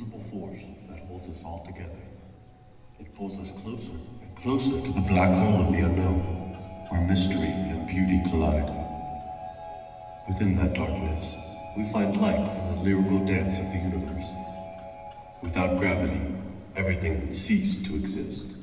invisible force that holds us all together. It pulls us closer and closer to the black hole of the unknown, where mystery and beauty collide. Within that darkness, we find light in the lyrical dance of the universe. Without gravity, everything would cease to exist.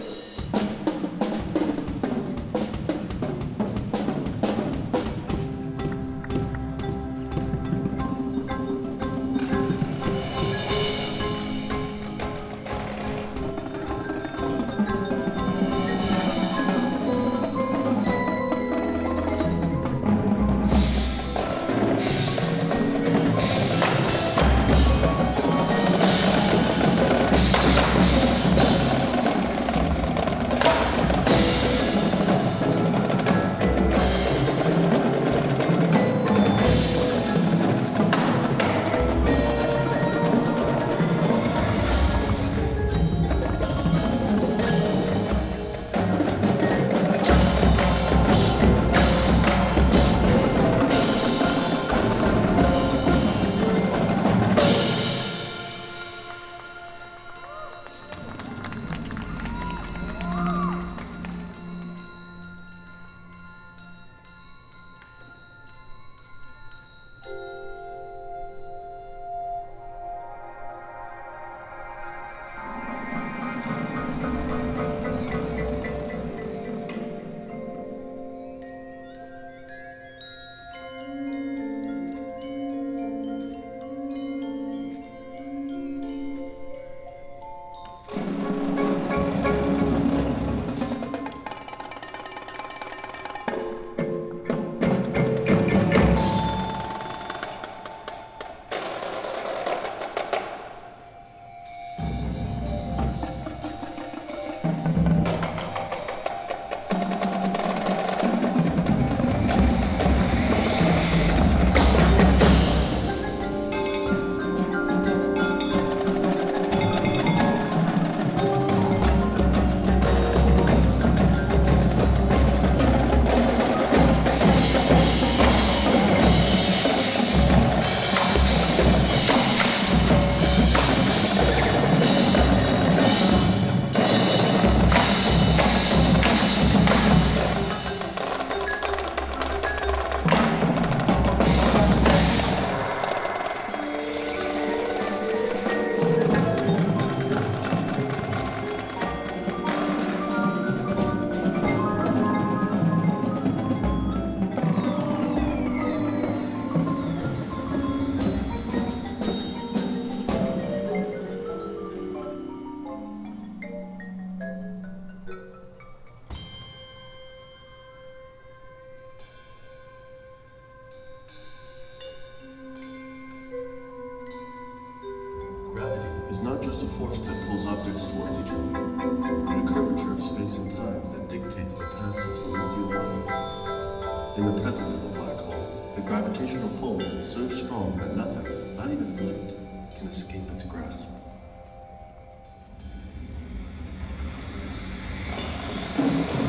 Is not just a force that pulls objects towards each other, but a curvature of space and time that dictates the paths of celestial bodies. In the presence of a black hole, the gravitational pull is so strong that nothing, not even light, can escape its grasp.